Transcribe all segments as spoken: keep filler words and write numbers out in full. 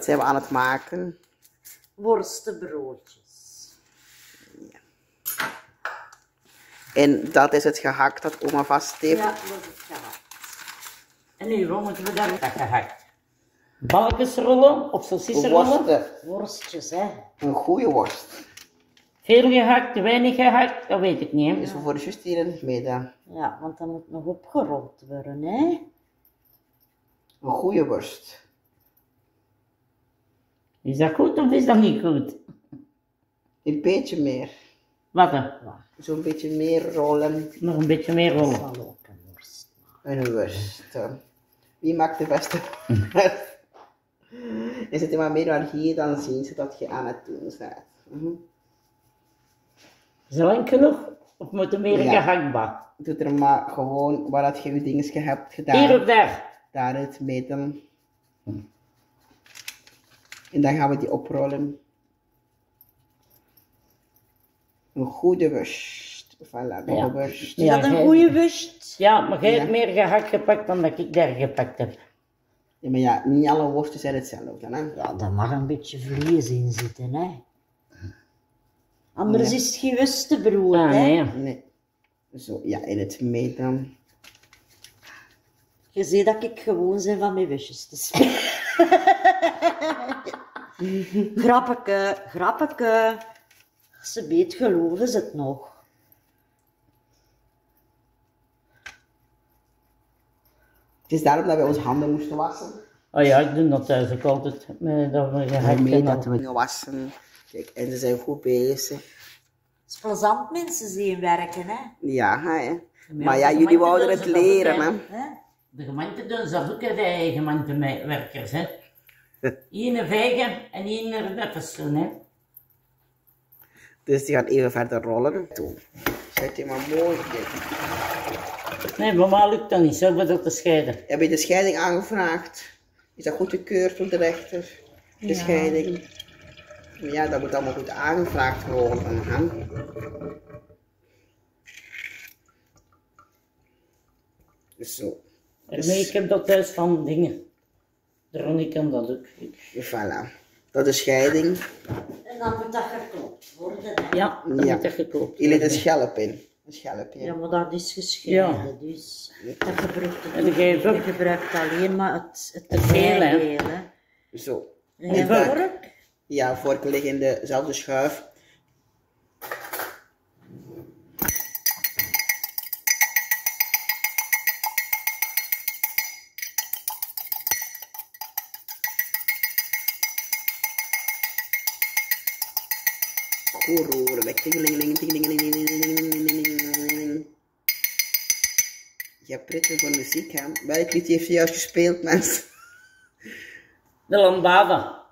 wat zijn we aan het maken? Worstenbroodjes. Ja. En dat is het gehakt dat oma vast heeft. Ja, dat is het gehakt. En nu, wat moeten we daar gehakt? Balkensrollen of saucissenrollen? Worsten. Worstjes, hè. Een goede worst. Veel gehakt, weinig gehakt, dat weet ik niet. Hè. Dus we voor juist hier in het midden. Ja, want dat moet nog opgerold worden, hè. Een goede worst. Is dat goed of is dat niet goed? Een beetje meer. Wat dan? Zo'n beetje meer rollen. Nog een beetje meer Dat rollen. zal ook een worst. Een worst. Wie maakt de beste? En zet je maar meer naar hier, dan zien ze dat je aan het doen bent. Mm-hmm. Is dat lang genoeg? Of moet er meer een Ja. gehaktbak? Doe er maar gewoon waar dat je je dingetje hebt gedaan. Hier of daar? Daar in het midden. En dan gaan we die oprollen. Een goede worst. Voilà, nog Ja. een worst. Is dat een jij- goede worst? Ja, maar jij Ja. hebt meer gehakt gepakt dan dat ik daar gepakt heb. Ja, maar ja, niet alle worsten zijn hetzelfde. Hè? Ja, daar mag een beetje vlees in zitten, hè. Anders Ja. is het geen worstenbrood, Ah, hè. nee. Ja. Nee. Zo, ja, in het midden. Je ziet dat ik gewoon ben van mijn wisjes te spelen. Grappeke, grappeke. Ze weet geloven ze het nog. Het is daarom dat wij onze handen moesten wassen. Oh ja, ik doe dat thuis ook altijd. Met, dat we gehakt Mee en dat al. we dingen wassen. Kijk, en ze zijn goed bezig. Het is plezant mensen zien werken, hè. Ja, hè. Ja, Maar ja, de jullie gemeente wouden doen het ze dat ook, leren, hè. hè. hè? De gemeente doen ze dat ook, hè, de gemeentewerkers, hè. Hier vegen en hier dat is doen, hè. Dus die gaan even verder rollen. Toe. Zet die maar mooi in. Nee, normaal lukt dat niet, zo wordt dat te scheiden. Heb je de scheiding aangevraagd? Is dat goedgekeurd door de rechter? De Ja. scheiding? Ja, dat moet allemaal goed aangevraagd worden. Hè? Zo. Nee, ik heb dat thuis van dingen. Daarom kan dat ook. Voilà. Dat is scheiding. En dan moet dat geklopt worden, hè. Ja, dat Ja. moet er gekoopt Hier ligt worden. een schelp in. Een schelp in. Ja, maar dat is gescheiden, Ja. dus dat gebruikt het En ook dan niet. geef ook- Je gebruikt alleen maar het, het, Het geel, hè. bijgeel, hè. Zo. En En dan- vork? Ja, vorken liggen in dezelfde schuif. Goed roeren. Tingelingeling, tingelingeling. Je hebt prettig voor muziek, hè? Welk liedje heeft je juist gespeeld, mensen? De lambada.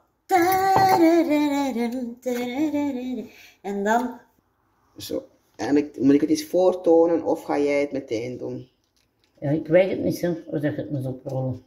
En dan, Zo. En ik, moet ik het eens voortonen of ga jij het meteen doen? Ja, ik weet het niet zo, hoe dat je het moet oprollen.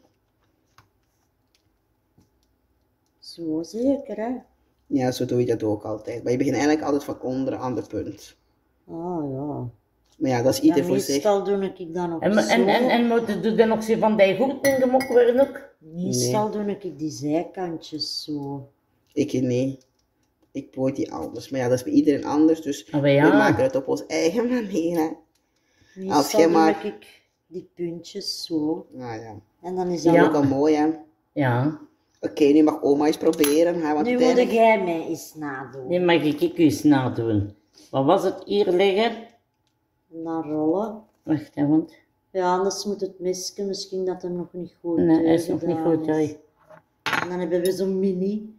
zo zeker, hè. Ja, zo doe je dat ook altijd. Maar je begint eigenlijk altijd van onder aan de punt. Oh ja. Maar ja, dat is ieder Ja, voor zich. meestal doe ik dan ook En, zo. en, en, en moet je dan nog zo van die goed in gemokt worden ook? Meestal doe ik die zijkantjes zo. Ik nee. Ik probeer die anders. Maar ja, dat is bij iedereen anders. Dus Ah, maar ja. we maken het op onze eigen manier. Hè. Meestal Als jij maar- doe ik die puntjes zo. Nou ja. En dan is dat Ja. Ook al mooi, hè. Oké, Ja. nu mag oma eens proberen. Hè, want Nu moet uiteindelijk... jij mij eens nadoen. Nee, mag ik ik eens nadoen. Wat was het hier liggen? En dan rollen. Wacht, hè, want... Ja, anders moet het mesje misschien dat hem nog niet goed Nee, hij eh, is nog niet gedaan goed, is. sorry. En dan hebben we zo'n mini.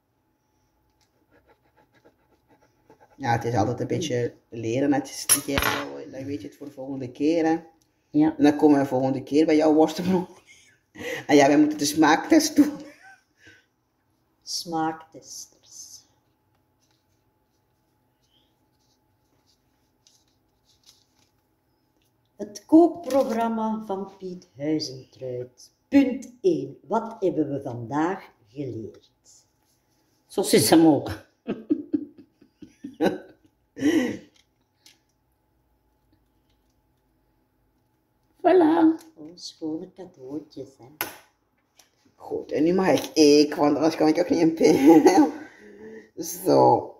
Ja, het is altijd een beetje leren. Het is niet jij, dan weet je het voor de volgende keer. Hè. Ja. En dan komen we de volgende keer bij jouw worstenbrood. En ja, wij moeten de smaaktest doen. Smaaktesters. Het kookprogramma van Piet Huizentruid. Punt één. Wat hebben we vandaag geleerd? Zo zit ze ook. Voilà. Oh, schone cadeautjes, hè. Goed, en nu mag ik ik, want anders kan ik ook niet in pil. Zo.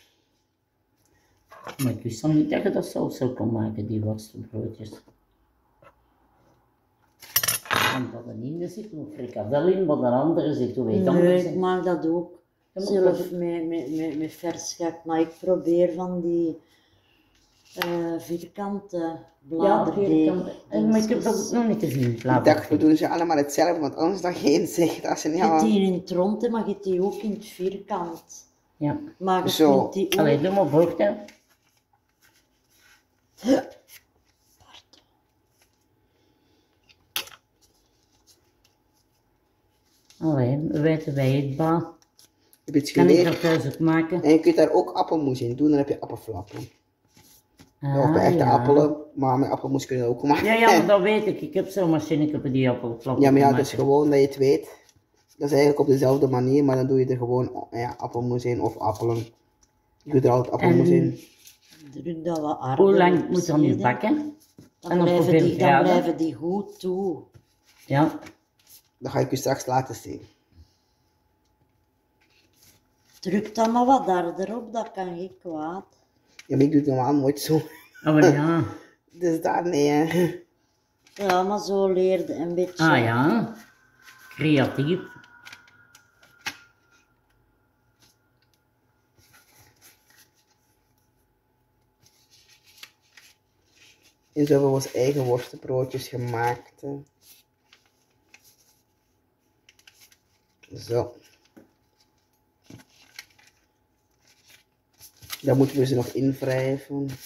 Maar ik wist dan niet dat je dat zelf zo kon maken, die worstenbroodjes. Want dat er niet zit nog frikadel in, maar de andere zit hoe weet anders. Nee, in. ik maak dat ook. Ja, maar Zelf dat- met, met, met, met vers gehakt. Maar ik probeer van die eh, vierkante Ja, bladerdeeg. vierkant. En maar ik heb dat nog niet gezien. Ik dacht, we doen ze allemaal hetzelfde, want anders dan geen zegt als ze niet Je hebt allemaal... die in het rond, hè, maar je hebt die ook in het vierkant. Ja. Maar je Zo. kunt die ook... Allee, doe maar voort, hè. Allee, we weten wij het, ba. Heb je het Kan ik geleerd? dat thuis ook maken? En je kunt daar ook appelmoes in doen, dan heb je appelflappen. Ah, of bij echte ja. appelen, maar met appelmoes kun je dat ook maken. Ja, ja, maar dat weet ik. Ik heb zo'n machine voor die appelflappen Ja, maar ja, te dus maken. gewoon dat je het weet. Dat is eigenlijk op dezelfde manier, maar dan doe je er gewoon ja, appelmoes in of appelen. Je doet er altijd appelmoes En- in. Druk dat wat harder Hoe lang op moet dat nu zeden. bakken? Dan, En op blijven hoeveel die, dan graden? blijven die goed toe. Ja. Dat ga ik je straks laten zien. Druk dan maar wat harder op, dat kan geen kwaad. Ja, maar ik doe het normaal nooit zo. Oh, maar ja. Dus daar nee. Hè. Ja, maar zo leerde een beetje. Ah ja. Creatief. En zo hebben we onze eigen worstenbroodjes gemaakt. Hè. Zo. Dan moeten we ze nog invrijven. Een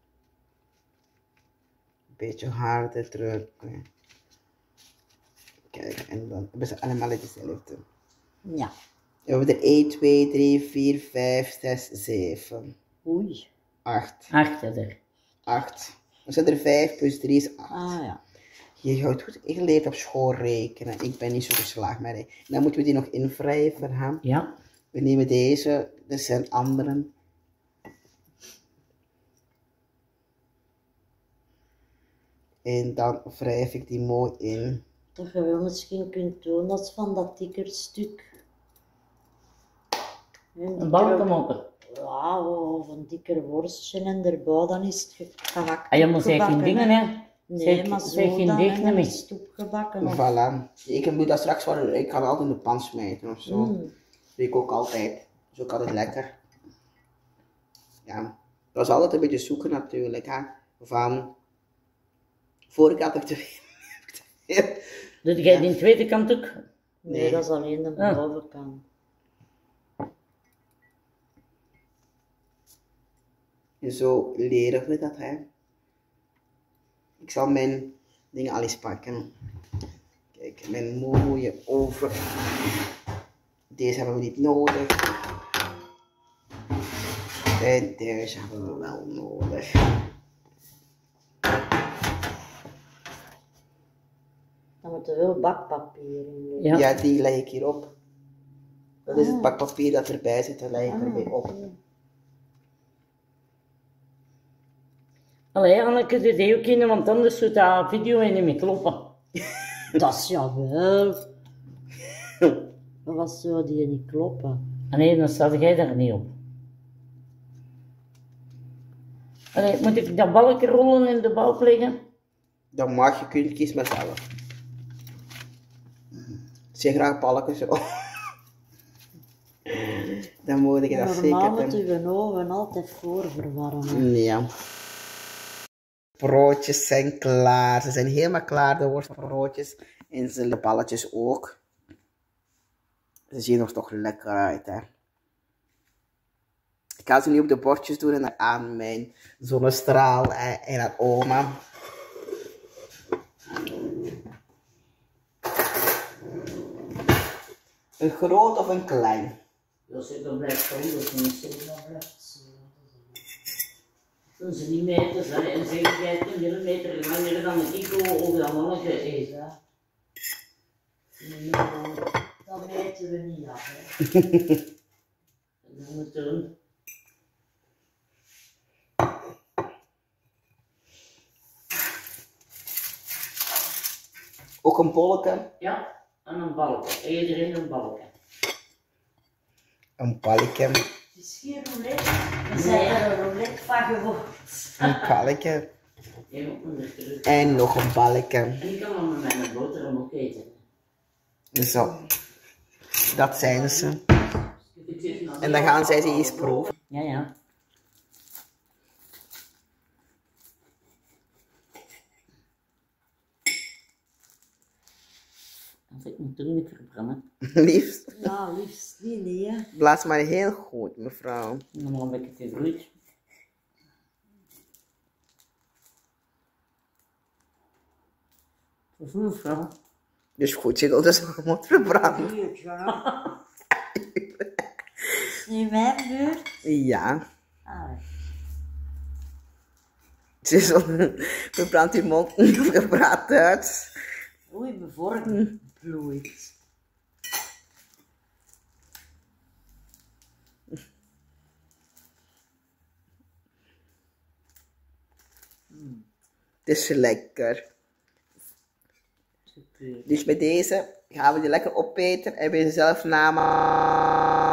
beetje harder drukken. Kijk, en dan hebben ze allemaal hetzelfde. Ja. We hebben er één, twee, drie, vier, vijf, zes, zeven, Oei. acht. Achter er. acht. Dan zijn er vijf plus drie is acht. Ah ja. Je houdt goed geleerd op school rekenen. Ik ben niet zo geslaagd met rekenen. Dan moeten we die nog invrijven. Hè? Ja. We nemen deze, dit zijn anderen. En dan wrijf ik die mooi in. Dat je wel misschien kunt doen, dat is van dat dikker stuk. Een Een balkenmoppen. Ja, of een dikker worstje en erbij, dan is het gehakt. Ah, je moet zeggen geen opgebakken, dingen, hè. hè. Nee, Zeg- maar zo zeg geen dan, deeg en niet dan meer. is het opgebakken. Of... Voilà. Ik moet dat straks wel, ik ga het altijd in de pan smijten of zo. Mm. Dat doe ik ook altijd. Zo kan het lekker. Ja. Dat is altijd een beetje zoeken natuurlijk. Hè. Van, vorige keer had ik te veel. Doe jij die tweede kant ook? Nee, Nee. dat is alleen de Ah. bovenkant. En zo leren we dat, hè. Ik zal mijn dingen al eens pakken. Kijk, mijn mooie oven. Deze hebben we niet nodig. En deze hebben we wel nodig. Dan moet er wel bakpapier in doen. Ja. Ja, die leg ik hierop. Dat is het bakpapier dat erbij zit, dat leg ik erbij op. Allee, Anneke, doe die ook in, want anders doet dat video en niet meer kloppen. Dat is jawel. Maar wat zou die niet kloppen? Ah, nee, dan staat jij daar niet op. Allee, moet ik dat balkje rollen in de balk leggen? Dan mag je, kunt kies maar zelf. Zeg graag balken zo. Dan moet ik dat Normaal zeker moet doen. je een oven altijd voorverwarmen. Ja. Broodjes zijn klaar. Ze zijn helemaal klaar, de worstbroodjes. En de balletjes ook. Ze zien er toch lekker uit, hè. Ik ga ze nu op de bordjes doen en aan mijn zonnestraal en, en aan oma. Een groot of een klein? Als ik dan blijf komen, dat is niet zo. Toen ze niet meten, ze en zevenenvijftig millimeter langer dan een kiko of dat mannetje is. Hè. Nee, dat weten we niet af. Hè. En dan moet er Ook een bolletje. ja, En een balken. Iedereen een balken. Een balkje. Het is geen roulette. We zijn er een roulette van geworden. Een balkje. Even onder terug. En nog een balkje. En ik kan dan met mijn boterham ook eten. Zo. Dat zijn ze. En dan gaan zij ze eens proeven. Ja, ja. Als ik mijn tong niet verbranden, Liefst. Ja, liefst niet, nee. Hè. Blaas maar heel goed, mevrouw. dan nog een beetje gegroeid. Dat is een vrouw. Dus goed, je wilt dus moet verbranden. Tuurlijk, ja. Is nu mijn beurt? Ja. Ah, Ze is al, verbrandt je mond gepraat uit. oei, mijn vork bloeit. Het is lekker. Dus met deze gaan we die lekker opeten en weer zelf namaken.